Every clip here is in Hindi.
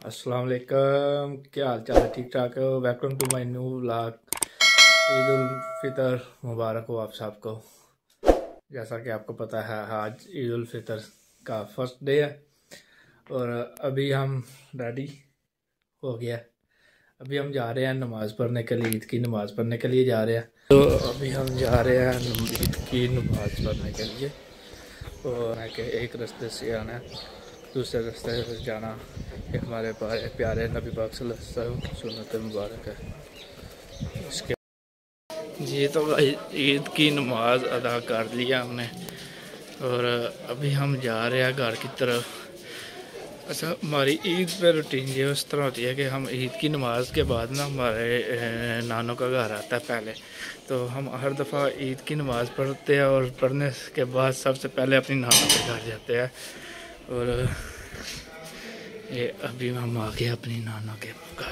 अस्सलाम वालेकुम, क्या हाल चाल है? ठीक ठाक हो? Welcome to my new vlog. Eid ul Fitr मुबारक हो आप सबको। जैसा कि आपको पता है आज ईद उल फितर का फर्स्ट डे है और अभी हम रेडी हो गया। अभी हम जा रहे हैं नमाज़ पढ़ने के लिए, ईद की नमाज़ पढ़ने के लिए जा रहे हैं। तो अभी हम जा रहे हैं ईद की नमाज़ पढ़ने के लिए और एक रास्ते से आना है, दूसरे रास्ते से जाना। एक हमारे प्यारे नबी पाक सल्लल्लाहु अलैहि वसल्लम की सुन्नत मुबारक है। इसके जी तो ईद की नमाज अदा कर लिया हमने और अभी हम जा रहे हैं घर की तरफ। अच्छा, हमारी ईद पे रूटीन ये उस तरह होती है कि हम ईद की नमाज के बाद ना हमारे नानों का घर आता है पहले, तो हम हर दफ़ा ईद की नमाज़ पढ़ते हैं और पढ़ने के बाद सबसे पहले अपनी नानों के घर जाते हैं। और ये अभी हम आ गए अपनी नाना के घर।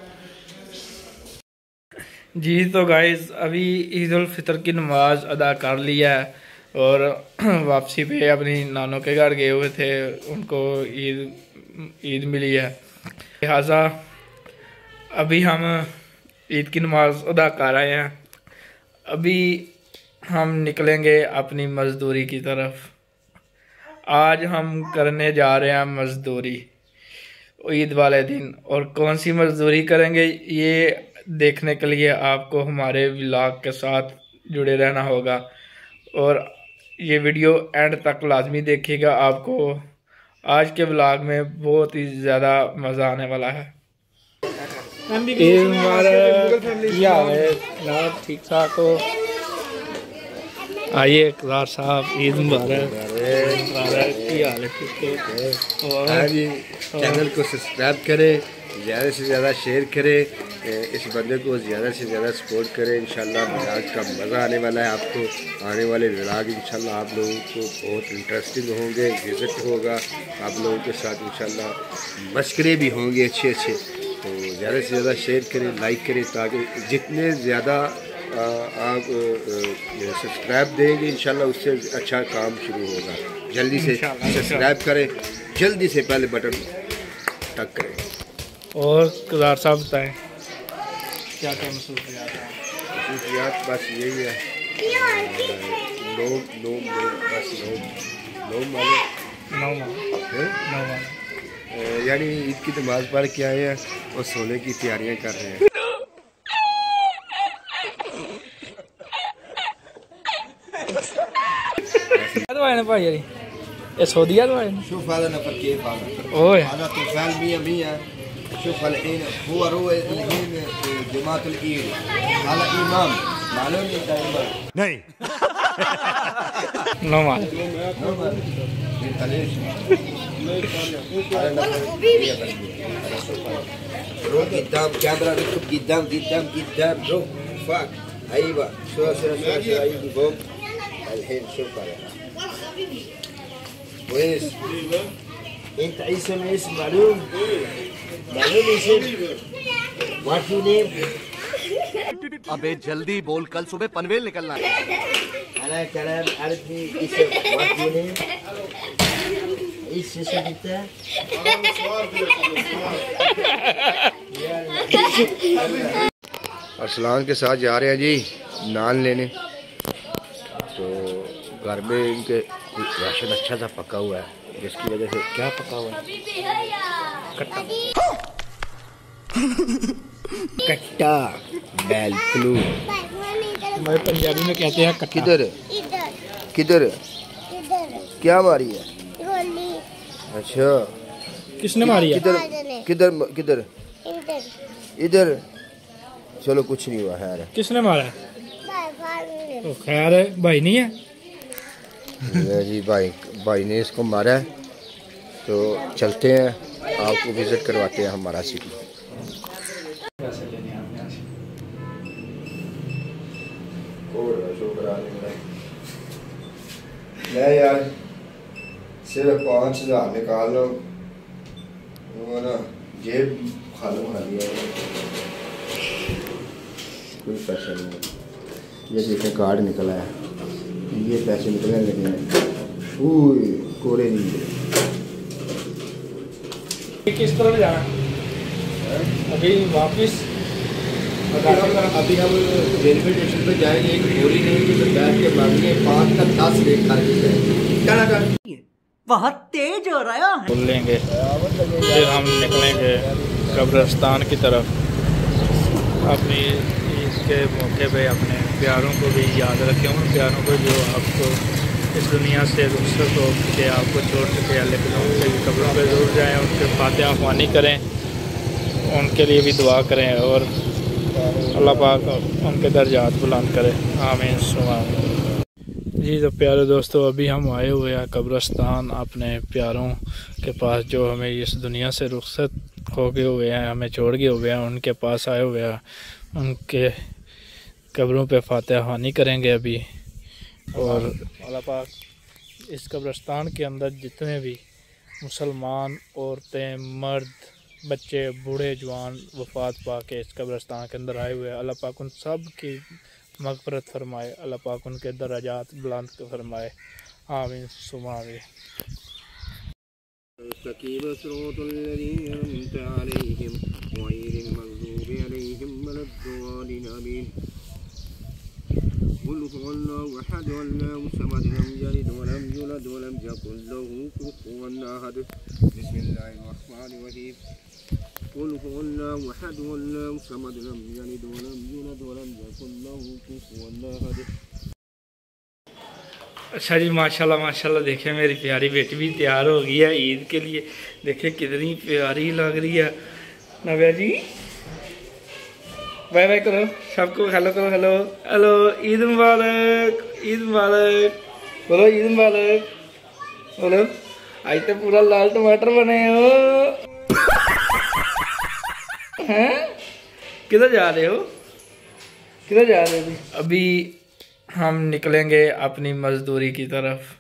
जी तो गाइस अभी ईद उल फितर की नमाज अदा कर लिया है और वापसी पे अपनी नानों के घर गए हुए थे, उनको ईद मिली है, लिहाजा अभी हम ईद की नमाज अदा कर आए हैं। अभी हम निकलेंगे अपनी मज़दूरी की तरफ। आज हम करने जा रहे हैं मज़दूरी ईद वाले दिन, और कौन सी मजदूरी करेंगे ये देखने के लिए आपको हमारे व्लॉग के साथ जुड़े रहना होगा और ये वीडियो एंड तक लाजमी देखिएगा। आपको आज के व्लॉग में बहुत ही ज़्यादा मज़ा आने वाला है। ठीक ठाक हो? आइए इकरार साहब, ईद मुबारक। चैनल को सब्सक्राइब करें, ज़्यादा से ज़्यादा शेयर करें, इस बंदे को ज़्यादा से ज़्यादा सपोर्ट करें। इंशाल्लाह व्लॉग का मज़ा आने वाला है आपको। आने वाले व्लॉग इंशाल्लाह आप लोगों को बहुत इंटरेस्टिंग होंगे, विजिट होगा आप लोगों के साथ, इंशाल्लाह मस्करे भी होंगे अच्छे अच्छे। तो ज़्यादा से ज़्यादा शेयर करें, लाइक करें, ताकि जितने ज़्यादा आप सब्सक्राइब देंगे इंशाल्लाह उससे अच्छा काम शुरू होगा। जल्दी से सब्सक्राइब करें, जल्दी से पहले बटन टक करें। और किरदार साहब बताएं क्या क्या मसूलियात? बस यही है, यानी ईद की नमाज़ पढ़ के आए हैं और सोने की तैयारियां कर रहे हैं। भाई ये सऊदीया شوف هذا نفر كيف اوه هذا طفال 100 شوف الحين هو روى الحين جماعة الإيد، هذا إمام معلوم أنت إمام؟ नहीं no mall روح قدام كاميرا، ركب قدام روح فاك. أيوة شو أيدي فوق الحين. شوف هذا كويس. انت عيسى من اسم معلوم اسم what you name. अबे जल्दी बोल, कल सुबह पनवेल निकलना है. انا كلام عربي اسم व्हाट यू नेम. ايش اسمك انت؟ अरसलान के साथ जा रहे हैं जी नान लेने। तो घर में इनके राशन अच्छा सा पका हुआ है, जिसकी वजह से क्या पका हुआ है कट्टा बैल फ्लू, हमारे पंजाबी में कहते हैं कट्टा। किधर क्या मारी है? अच्छा किसने मारी है? किधर इधर चलो कुछ नहीं हुआ है। किसने मारा है? तो खैर है, भाई नहीं है जी, भाई ने इसको मारा है। तो चलते हैं, आपको विजिट करवाते हैं हमारा सिटी। यार सिर्फ 5000 निकाल लो, वो ना जेब खाली है, कोई पैसा नहीं। ये देखें कार्ड निकला है, ये पैसे निकलने लगे हैं, कोरे नहीं। किस तरह जाना? अभी वापस अभी हम रेलवे स्टेशन पे जाएंगे। एक बोरी नहीं कि तो बैठ के मांगिए 5 का 10 रेट खा के जाएंगे। बहुत तेज हो रहा है। बोल लेंगे फिर हम निकलेंगे कब्रिस्तान की तरफ। अपनी ईद के मौके पे अपने प्यारों को भी याद रखें, उन प्यारों को जो आपको इस दुनिया से रुखसत हो के आपको छोड़ चुके हैं, लेकिन उनके कब्रों पे ज़रूर जाएँ, उनके फातिहा ख्वानी करें, उनके लिए भी दुआ करें और अल्लाह पाक उनके दर्जात बुलंद करे। आमीन सुमा। जी तो प्यारे दोस्तों, अभी हम आए हुए हैं कब्रिस्तान अपने प्यारों के पास जो हमें इस दुनिया से रुखसत हो गए हुए हैं, हमें छोड़ गए हुए हैं, उनके पास आए हुए हैं। उनके कब्रों पे फातिहा ख्वानी करेंगे अभी। और अल्लाह पाक इस कब्रिस्तान के अंदर जितने भी मुसलमान औरतें, मर्द, बच्चे, बूढ़े, जवान वफ़ात पा के इस कब्रिस्तान के अंदर आए हुए हैं, अल्लाह पाक उन सब की मग़फ़िरत फरमाए, अल्लाह पाक उनके दर्जात बुलंद फरमाए। आमीन सुमा आमीन। अच्छा जी, माशाल्लाह माशाल्लाह। देखिए मेरी प्यारी बेटी भी तैयार हो गई है ईद के लिए। देखिए कितनी प्यारी लग रही है। नव्या जी बाय बाय करो सबको, हेलो करो, हेलो हेलो। ईद मुबारक, ईद मुबारक बोलो, ईद मुबारक बोलो। आज तो पूरा लाल टमाटर बने हो। हैं किधर जा रहे हो, किधर जा रहे हो? अभी हम निकलेंगे अपनी मजदूरी की तरफ।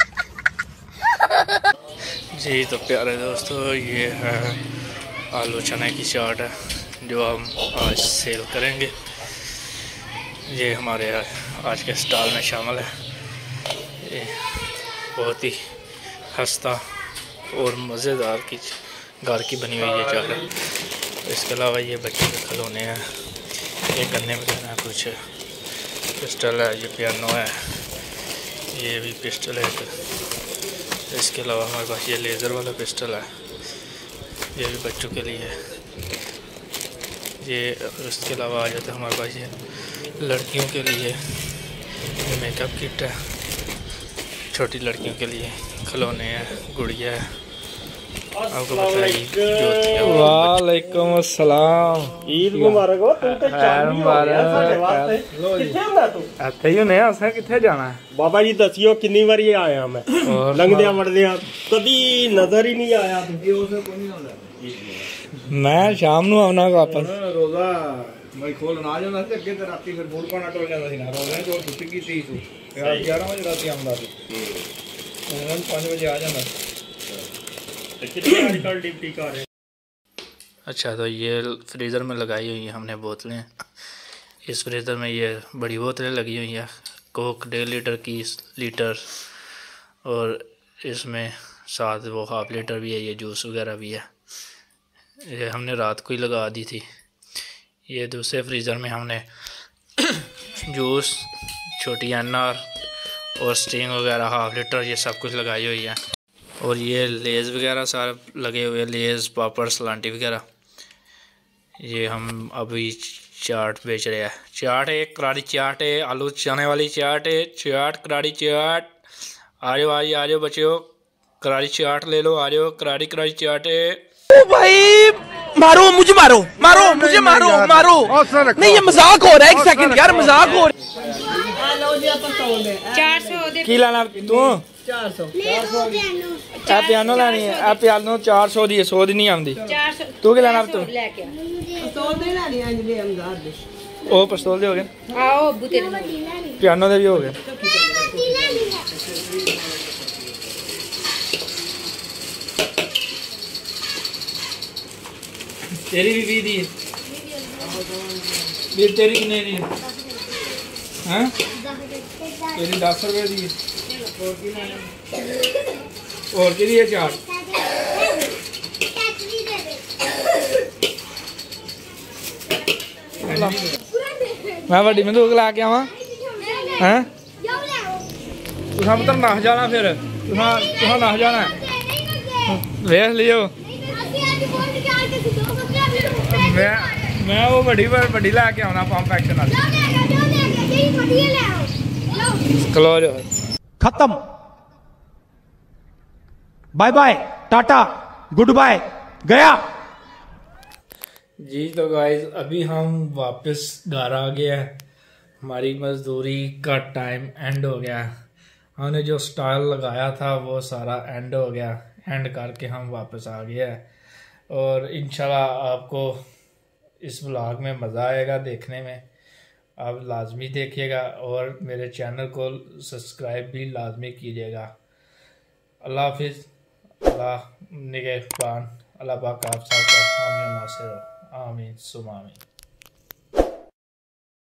जी तो प्यारे दोस्तों, ये है आलू चने की चाट है जो हम आज सेल करेंगे। ये हमारे आज के स्टॉल में शामिल है। ये बहुत ही खस्ता और मज़ेदार की घर की बनी हुई ये चाट है। इसके अलावा ये बच्चे के खिलौने हैं, ये गन्ने वगैरह कुछ पिस्टल है, ये पियानो है, ये भी पिस्टल है। इसके अलावा हमारे पास ये लेज़र वाला पिस्टल है, ये भी बच्चों के लिए है। ये इसके अलावा आ जाता है हमारे पास ये लड़कियों के लिए ये मेकअप किट है, छोटी लड़कियों के लिए खिलौने हैं, गुड़िया है। आपको बताइए। वालेकुम अस्सलाम, ईद मुबारक हो। खैर मुबारक। ਇੱਥੇ ਹੀ ਨੇ ਅਸਾਂ ਕਿੱਥੇ ਜਾਣਾ ਹੈ बाबा जी? दसियो कितनी बार आया मैं लंघदिया मरदिया, कभी नजर ही नहीं आया। मैं शाम ਨੂੰ ਆਉਣਾ ਵਾਪਸ। रोजा मैं खोलन आ जाना ਸੀ ਅੱਗੇ ਤੇ ਰਾਤੀ ਫਿਰ ਬੂਟ ਪਾਣਾ ਟੁੱਟ ਜਾਂਦਾ ਸੀ ਨਾ। ਰੋਜ਼ੇ ਜੋ ਛੁੱਟੀ ਕੀਤੀ ਸੀ 11 ਵਜੇ ਰਾਤੀ ਆਉਂਦਾ ਸੀ, ਹੁਣ 5 ਵਜੇ ਆ ਜਾਂਦਾ। अच्छा तो ये फ्रीज़र में लगाई हुई है हमने बोतलें। इस फ्रीज़र में ये बड़ी बोतलें लगी हुई हैं, कोक 1.5 लीटर की, लीटर, और इसमें साथ वो हाफ लीटर भी है, ये जूस वगैरह भी है। ये हमने रात को ही लगा दी थी। ये दूसरे फ्रीज़र में हमने जूस, छोटी अनार और स्टिंग वगैरह हाफ लीटर ये सब कुछ लगाई हुई है। और ये लेज़ वगैरह सारे लगे हुए, लेज़, पापड़, सलांटी वगैरह। ये हम अभी चाट बेच रहे हैं। चाट है, करारी चाट है, आलू चने वाली चाट है, चाट करारी चाट। आ जाओ आ जाओ बच्चों, करारी चाट ले लो, आ जाओ। करारी करारी चाट है। ओ भाई मारो मुझे, मारो मारो मुझे, मारो मारो। नहीं ये मजाक हो रहा है, एक सेकंड यार, मजाक हो रहा है। 400 की लाना तू? 400 पियानो लानी है। आ पियानो 400 दी है, 100 दी नहीं आती। तू की लाना? तू ओ पिस्तौल दे हो गए, पियानो दे भी हो गए। तेरी भी 20 दी है, तेरी कितने दी है? हाँ तेरी 10 रुपये दी है। और की दी है चाट? ला मैं वड्डी बंदूक लैके आवां हैं तुसां पुत्तर नस जाना फिर तुसां नस जाना वेख लियो मैं वो वड्डी लैके आना पंप एक्शन वाली क्लोज खत्म bye bye tata good bye गया जी। तो गाइस अभी हम वापस घर आ गए हैं, हमारी मजदूरी का टाइम एंड हो गया। हमने जो स्टाइल लगाया था वो सारा एंड हो गया, एंड करके हम वापस आ गए हैं। और इंशाल्लाह आपको इस व्लॉग में मज़ा आएगा देखने में, आप लाजमी देखिएगा और मेरे चैनल को सब्सक्राइब भी लाजमी कीजिएगा। अल्लाह हाफिज़, अल्लाह निगहबान, अल्लाह पाक आप सबका हामी नासिर हो, आमीन सुम आमीन।